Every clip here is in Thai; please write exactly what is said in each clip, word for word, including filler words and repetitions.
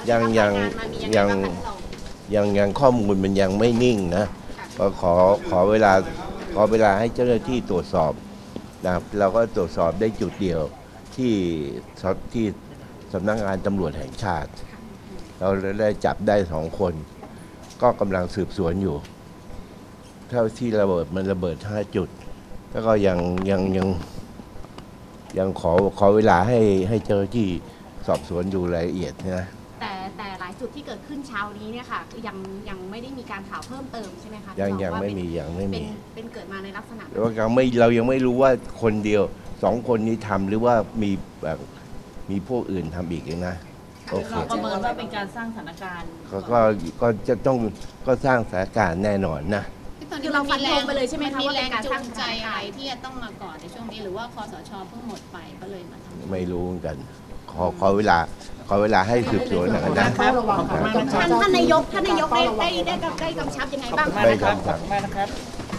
ยังยังยังยังยังข้อมูลมันยังไม่นิ่งนะก็ขอขอเวลาขอเวลาให้เจ้าหน้าที่ตรวจสอบนะครับเราก็ตรวจสอบได้จุดเดียวที่ที่สำนักงานตำรวจแห่งชาติเราได้จับได้สองคนก็กำลังสืบสวนอยู่เท่าที่ระเบิดมันระเบิดห้าจุดแล้วก็ยังยังยังยังขอขอเวลาให้ให้เจ้าหน้าที่สอบสวนอยู่รายละเอียดนะแต่แต่หลายจุดที่เกิดขึ้นเช้านี้เนี่ยค่ะยังยังไม่ได้มีการข่าวเพิ่มเติมใช่ไหมคะยังยังไม่มียังไม่มีเป็นเกิดมาในลักษณะแต่ว่ายังไม่เรายังไม่รู้ว่าคนเดียวสองคนนี้ทำหรือว่ามีแบบมีพวกอื่นทำอีกนะโอเคเราประเมินว่าเป็นการสร้างสถานการณ์ก็ก็จะต้องก็สร้างสถานการณ์แน่นอนนะคือเราฟันธงไปเลยใช่ไหมคะว่าเป็นการสร้างใจอะไรที่จะต้องมาก่อนในช่วงนี้หรือว่าคสชเพิ่งหมดไปก็เลยมาทำไม่รู้เหมือนกันขอขอเวลาขอเวลาให้สืบสวนนะท่านท่านนายกท่านนายกได้ได้ได้ได้กำชับยังไงบ้างได้กำชับนะครับ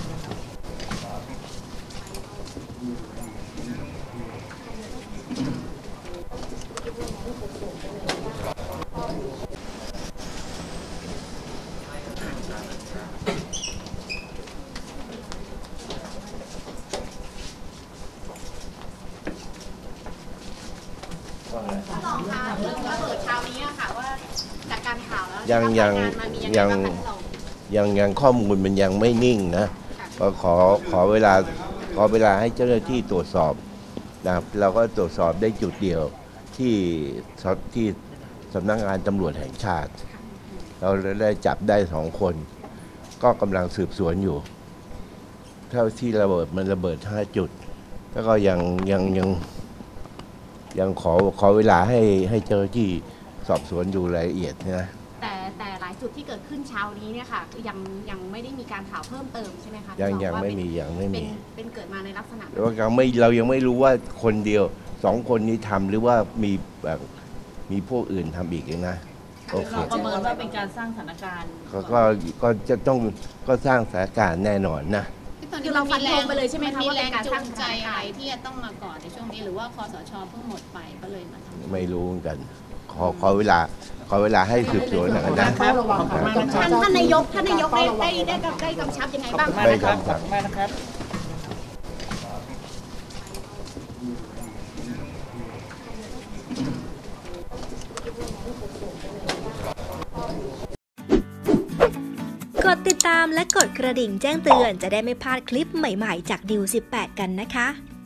ต่อค่ะเรื่องระเบิดเช้านี้ค่ะว่าจากการข่าวแล้วยังยังยังยังยังข้อมูลมันยังไม่นิ่งนะก็ขอขอเวลาขอเวลาให้เจ้าหน้าที่ตรวจสอบนะครับเราก็ตรวจสอบได้จุดเดียวที่ที่สำนักงานตำรวจแห่งชาติเราได้จับได้สองคนก็กำลังสืบสวนอยู่เท่าที่ระเบิดมันระเบิดห้าจุดแล้วก็ยังยังยังยังขอขอเวลาให้ให้เจ้าหน้าที่สอบสวนอยู่รายละเอียดนะแต่แต่หลายจุดที่เกิดขึ้นเช้านี้เนี่ยค่ะยังยังไม่ได้มีการข่าวเพิ่มเติมใช่ไหมคะยังยังไม่มียังไม่มีเป็นเกิดมาในลักษณะแต่ว่ายังไม่เรายังไม่รู้ว่าคนเดียวสองคนนี้ทำหรือว่ามีแบบมีพวกอื่นทำอีกนะโอเคเราประเมินว่าเป็นการสร้างสถานการณ์ก็ก็จะต้องก็สร้างสถานการณ์แน่นอนนะคือเราฟันธงไปเลยใช่ไหมคะว่าเป็นการสร้างใจอะไรที่จะต้องมาก่อนในช่วงนี้หรือว่าคสชเพิ่งหมดไปก็เลยมาทำไม่รู้เหมือนกันขอขอเวลาขอเวลาให้สืบสวนนะท่านท่านนายกท่านนายกได้ได้ได้ได้กำชับยังไงบ้างได้กำชับนะครับกดติดตามและกดกระดิ่งแจ้งเตือนจะได้ไม่พลาดคลิปใหม่ๆจากดิวสิบแปดกันนะคะ